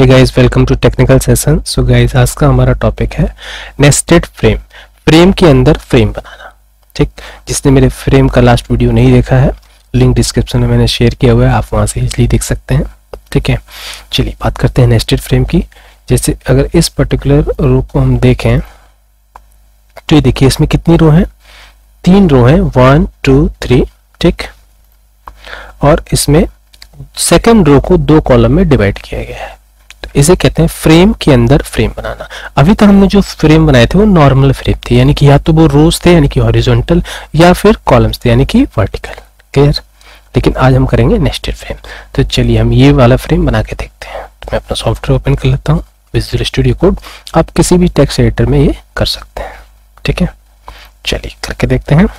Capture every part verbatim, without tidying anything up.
Hey guys, welcome to technical session. So guys, आज का हमारा टॉपिक है नेस्टेड फ्रेम। फ्रेम के अंदर फ्रेम बनाना। ठीक, जिसने मेरे फ्रेम का लास्ट वीडियो नहीं देखा है, लिंक डिस्क्रिप्शन में मैंने शेयर किया हुआ है, आप वहां से इजीली देख सकते हैं। ठीक है, चलिए बात करते हैं नेस्टेड फ्रेम की। जैसे अगर इस पर्टिकुलर रो को हम देखें तो ये देखिए, इसमें कितनी रो है? तीन रो है, वन टू थ्री। ठीक, और इसमें सेकेंड रो को दो कॉलम में डिवाइड किया गया है। तो इसे कहते हैं फ्रेम के अंदर फ्रेम बनाना। अभी तक हमने जो फ्रेम बनाए थे वो नॉर्मल फ्रेम थे, यानी कि या तो वो रोज थे यानी कि हॉरिजॉन्टल, या फिर कॉलम्स थे यानी कि वर्टिकल। क्लियर? लेकिन आज हम करेंगे नेस्टेड फ्रेम। तो चलिए हम ये वाला फ्रेम बना के देखते हैं। तो मैं अपना सॉफ्टवेयर ओपन कर लेता हूँ, विजुअल स्टूडियो कोड। आप किसी भी टेक्स्ट एडिटर में ये कर सकते हैं। ठीक है, चलिए करके देखते हैं।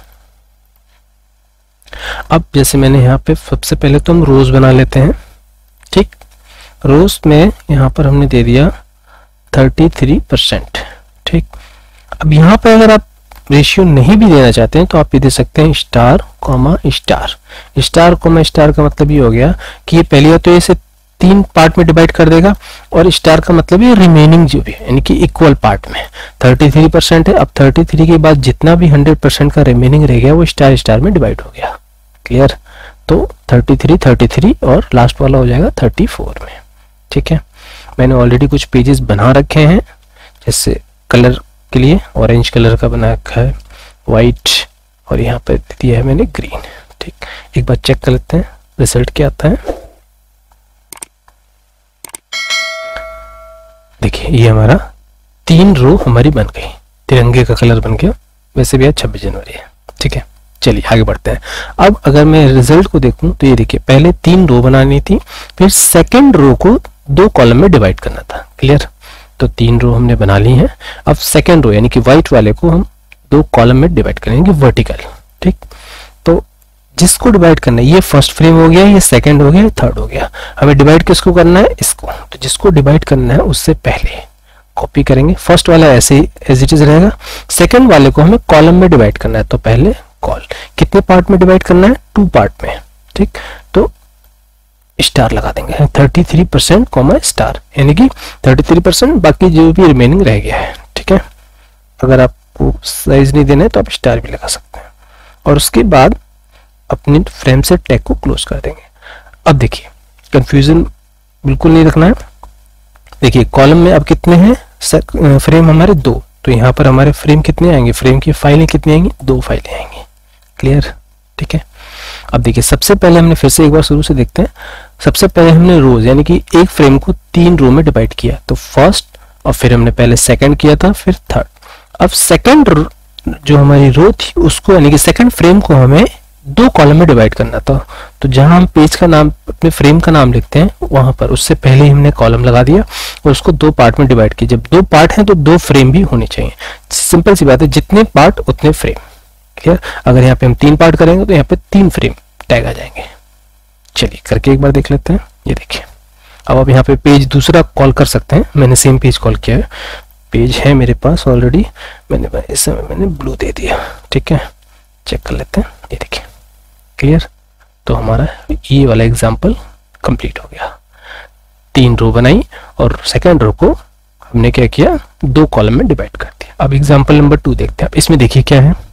अब जैसे मैंने यहाँ पे सबसे पहले तो हम रोज बना लेते हैं। ठीक, रोज में यहाँ पर हमने दे दिया थर्टी थ्री परसेंट। ठीक, अब यहाँ पे अगर आप रेशियो नहीं भी देना चाहते हैं तो आप ये दे सकते हैं star comma star. Star comma star का मतलब ये हो गया कि ये पहले तो इसे तीन पार्ट में डिवाइड कर देगा, और स्टार का मतलब ये रिमेनिंग जो भी है यानी कि इक्वल पार्ट में। थर्टी थ्री परसेंट है, अब थर्टी थ्री के बाद जितना भी हंड्रेड परसेंट का रिमेनिंग रह गया वो स्टार स्टार में डिवाइड हो गया। क्लियर? तो थर्टी थ्री थर्टी थ्री और लास्ट वाला हो जाएगा थर्टी फोर में। ठीक है, मैंने ऑलरेडी कुछ पेजेस बना रखे हैं। जैसे कलर के लिए ऑरेंज कलर का बना रखा है, वाइट, और यहाँ पे दिया है मैंने ग्रीन। ठीक, एक बार चेक कर लेते हैं रिजल्ट क्या आता है। देखिए, ये हमारा तीन रो हमारी बन गई, तिरंगे का कलर बन गया। वैसे भी आज छब्बीस जनवरी है। ठीक है, चलिए आगे बढ़ते हैं। अब अगर मैं रिजल्ट को देखूं तो ये देखिए, पहले तीन रो बनानी थी, फिर सेकंड रो को दो कॉलम में डिवाइड करना था। क्लियर? तो तीन रो हमने बना ली हैं। अब सेकंड रो यानी कि व्हाइट वाले को हम दो कॉलम में डिवाइड करेंगे वर्टिकल। ठीक, तो जिसको डिवाइड करना है, ये फर्स्ट फ्रेम हो गया, ये सेकंड हो गया, थर्ड हो गया। हमें डिवाइड किसको करना है? इसको। तो जिसको डिवाइड करना है उससे पहले कॉपी करेंगे। फर्स्ट वाला ऐसे ही एज इट इज रहेगा। सेकंड वाले को हमें कॉलम में डिवाइड करना है, तो पहले कॉल कितने पार्ट में डिवाइड करना है? टू पार्ट में। ठीक, तो स्टार लगा देंगे, thirty three percent comma star, यानी कि थर्टी थ्री परसेंट, बाकी जो भी रिमेनिंग रह गया है। ठीक है, अगर आपको साइज नहीं देना है तो आप स्टार भी लगा सकते हैं, और उसके बाद अपने फ्रेम से टैग को क्लोज कर देंगे। अब देखिए, कंफ्यूजन बिल्कुल नहीं रखना है। देखिए, कॉलम में अब कितने हैं फ्रेम? हमारे दो। तो यहाँ पर हमारे फ्रेम कितने आएंगे? फ्रेम की फाइलें कितनी आएंगी? दो फाइलें आएंगी। क्लियर? ठीक है, अब देखिए, सबसे पहले हमने फिर से एक बार शुरू से देखते हैं। सबसे पहले हमने रोज यानी कि एक फ्रेम को तीन रो में डिवाइड किया, तो फर्स्ट, और फिर हमने पहले सेकंड किया था, फिर थर्ड। अब सेकंड जो हमारी रो थी उसको यानी कि सेकंड फ्रेम को हमें दो कॉलम में डिवाइड करना था। तो जहां हम पेज का नाम, अपने फ्रेम का नाम लिखते हैं, वहां पर उससे पहले ही हमने कॉलम लगा दिया और उसको दो पार्ट में डिवाइड किया। जब दो पार्ट हैं तो दो फ्रेम भी होने चाहिए। सिंपल सी बात है, जितने पार्ट उतने फ्रेम। क्लियर? अगर यहाँ पे हम तीन पार्ट करेंगे तो यहाँ पे तीन फ्रेम टैग आ जाएंगे। चलिए करके एक बार देख लेते हैं। ये देखिए, अब आप यहाँ पे पेज दूसरा कॉल कर सकते हैं। मैंने सेम पेज कॉल किया है, पेज है मेरे पास ऑलरेडी, मैंने इस समय मैंने ब्लू दे दिया। ठीक है, चेक कर लेते हैं। ये देखिए, क्लियर? तो हमारा ये वाला एग्जाम्पल कंप्लीट हो गया। तीन रो बनाई और सेकेंड रो को हमने क्या किया? दो कॉलम में डिवाइड कर दिया। अब एग्जाम्पल नंबर टू देखते हैं। अब इसमें देखिए क्या है,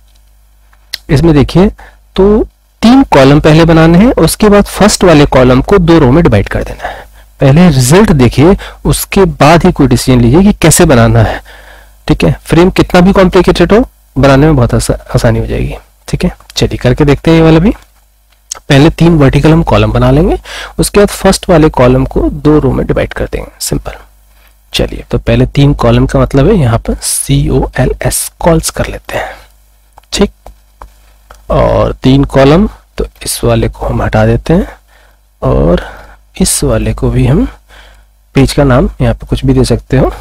इसमें देखिए तो तीन कॉलम पहले बनाने हैं, उसके बाद फर्स्ट वाले कॉलम को दो रो में डिवाइड कर देना है। पहले रिजल्ट देखिए, उसके बाद ही कोई डिसीजन लीजिए कि कैसे बनाना है। ठीक है, फ्रेम कितना भी कॉम्प्लिकेटेड हो, बनाने में बहुत आसा, आसानी हो जाएगी। ठीक है, चलिए करके देखते हैं। ये वाला भी पहले तीन वर्टिकल हम कॉलम बना लेंगे, उसके बाद फर्स्ट वाले कॉलम को दो रो में डिवाइड कर देंगे। सिंपल। चलिए, तो पहले तीन कॉलम का मतलब है यहाँ पर C O L S, cols कर लेते हैं। ठीक, और तीन कॉलम, तो इस वाले को हम हटा देते हैं और इस वाले को भी हम, पेज का नाम यहाँ पे कुछ भी दे सकते हो।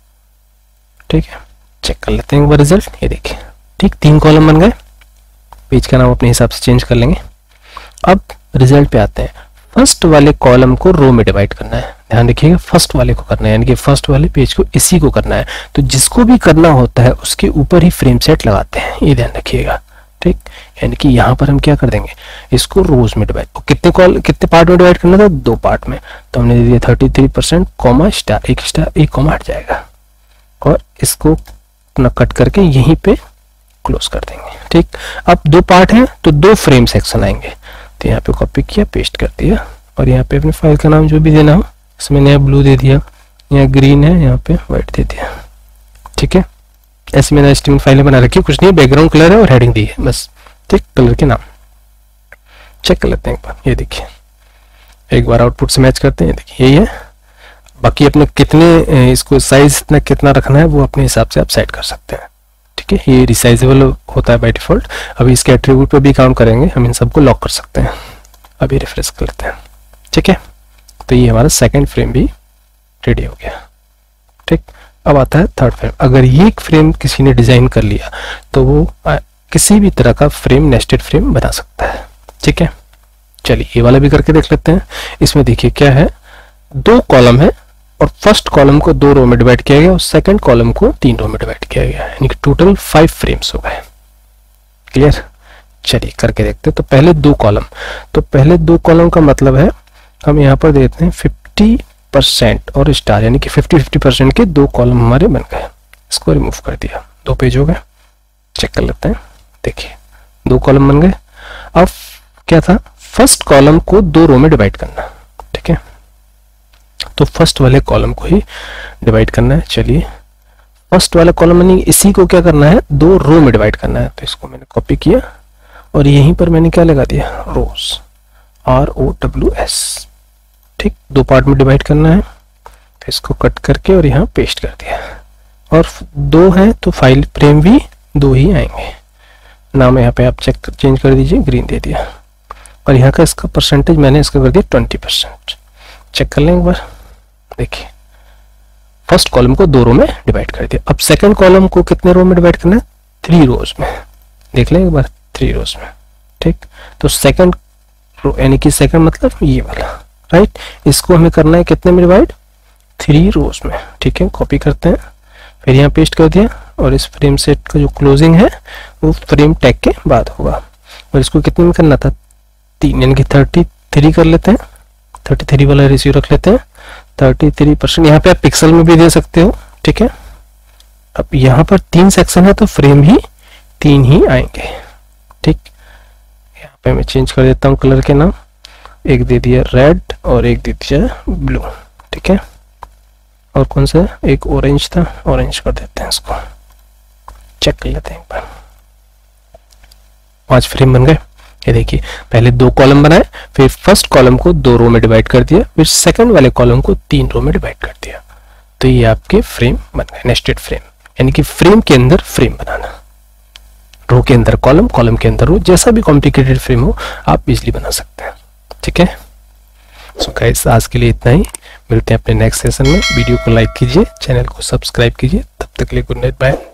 ठीक है, चेक कर लेते हैं एक बार रिजल्ट। ये देखिए, ठीक, तीन कॉलम बन गए। पेज का नाम अपने हिसाब से चेंज कर लेंगे। अब रिजल्ट पे आते हैं। फर्स्ट वाले कॉलम को रो में डिवाइड करना है, ध्यान रखिएगा, फर्स्ट वाले को करना है, यानी कि फर्स्ट वाले पेज को इसी को करना है। तो जिसको भी करना होता है उसके ऊपर ही फ्रेम सेट लगाते हैं, ये ध्यान रखिएगा। ठीक, यानी कि यहाँ पर हम क्या कर देंगे, इसको रोज में डिवाइड, कितने कॉल कितने पार्ट में डिवाइड करना था, दो पार्ट में, तो हमने दे दिया thirty three percent comma star, एक स्टार एक कॉमा हट जाएगा, और इसको अपना कट करके यहीं पे क्लोज कर देंगे। ठीक, अब दो पार्ट है तो दो फ्रेम सेक्शन आएंगे, तो यहाँ पे कॉपी किया, पेस्ट कर दिया, और यहाँ पे अपने फाइल का नाम जो भी देना हो, इसमें यहाँ ब्लू दे दिया, यहाँ ग्रीन है, यहाँ पे व्हाइट दे दिया। ठीक है, ऐसे मैंने एस्टीमेट फाइलें बना रखी है, कुछ नहीं, बैकग्राउंड कलर है और हेडिंग दी है बस। ठीक, कलर के नाम चेक कर लेते हैं एक बार, ये देखिए, एक बार आउटपुट से मैच करते हैं, देखिए यही है। बाकी अपने कितने इसको साइज इतना कितना रखना है वो अपने हिसाब से आप सेट कर सकते हैं। ठीक है, ये रिसाइजेबल होता है बाय डिफॉल्ट। अभी इसके एट्रीब्यूट पे भी काउंट करेंगे, हम इन सबको लॉक कर सकते हैं। अभी रिफ्रेश कर लेते हैं। ठीक है, तो ये हमारा सेकेंड फ्रेम भी रेडी हो गया। ठीक, अब आता है थर्ड फ्रेम। अगर ये एक फ्रेम किसी ने डिजाइन कर लिया तो वो आ, किसी भी तरह का फ्रेम नेस्टेड फ्रेम बना सकता है। ठीक है, चलिए ये वाला भी करके देख लेते हैं। इसमें देखिए क्या है, दो कॉलम है और फर्स्ट कॉलम को दो रो में डिवाइड किया गया और सेकंड कॉलम को तीन रो में डिवाइड किया गया, यानी कि टोटल फाइव फ्रेम्स हो गए। क्लियर, चलिए करके देखते हैं। तो पहले दो कॉलम, तो पहले दो कॉलम का मतलब है हम यहाँ पर देते हैं फिफ्टी परसेंट और स्टार, यानी कि फिफ्टी फिफ्टी परसेंट के दो कॉलम हमारे बन गए। इसको रिमूव कर दिया, दो पेज हो गए। चेक कर लेते हैं, देखिए दो कॉलम बन गए। अब क्या था, फर्स्ट कॉलम को दो रो में डिवाइड करना। ठीक है, तो फर्स्ट वाले कॉलम को ही डिवाइड करना है। चलिए, फर्स्ट वाला कॉलम यानी इसी को क्या करना है, दो रो में डिवाइड करना है। तो इसको मैंने कॉपी किया और यहीं पर मैंने क्या लगा दिया, rows, R O W S. ठीक, दो पार्ट में डिवाइड करना है, तो इसको कट करके और यहाँ पेस्ट कर दिया। और दो है तो फाइल फ्रेम भी दो ही आएंगे। नाम यहाँ पे आप चेक चेंज कर दीजिए, ग्रीन दे दिया, और यहाँ का इसका परसेंटेज मैंने इसका कर दिया ट्वेंटी परसेंट। चेक कर लें एक बार, देखिए फर्स्ट कॉलम को दो रो में डिवाइड कर दिया। अब सेकंड कॉलम को कितने रो में डिवाइड करना है, थ्री रोज में। देख लें एक बार, थ्री रोज में। ठीक, तो सेकंड रो यानी कि सेकंड मतलब ये वाला, राइट, इसको हमें करना है कितने में डिवाइड, थ्री रोज में। ठीक है, कॉपी करते हैं, फिर यहाँ पेस्ट कर दिया, और इस फ्रेम सेट का जो क्लोजिंग है वो फ्रेम टैग के बाद होगा। और इसको कितने में करना था, तीन, यानी कि थर्टी थ्री कर लेते हैं। थर्टी थ्री वाला रेशियो रख लेते हैं, थर्टी थ्री परसेंट। यहाँ पे आप पिक्सल में भी दे सकते हो। ठीक है, अब यहाँ पर तीन सेक्शन है तो फ्रेम ही तीन ही आएंगे। ठीक, यहाँ पे मैं चेंज कर देता हूँ कलर के नाम, एक दे दिया रेड और एक दे दिया ब्लू। ठीक है, और कौन सा, एक ऑरेंज था, ऑरेंज कर देते हैं इसको। चेक कर लेते हैं एक बार, पांच फ्रेम बन गए। ये देखिए, पहले दो कॉलम बनाए, फिर फर्स्ट कॉलम को दो रो में डिवाइड कर दिया, फिर सेकंड वाले कॉलम को तीन रो में डिवाइड कर दिया। तो ये आपके फ्रेम बन गए, नेस्टेड फ्रेम, यानी कि फ्रेम के अंदर फ्रेम बनाना, रो के अंदर कॉलम, कॉलम के अंदर रो, जैसा भी कॉम्प्लिकेटेड फ्रेम हो आप इजिली बना सकते हैं। ठीक है, सो गाइस आज के लिए इतना ही, मिलते हैं अपने नेक्स्ट सेशन में। वीडियो को लाइक कीजिए, चैनल को सब्सक्राइब कीजिए, तब तक के लिए गुड नाइट, बाय।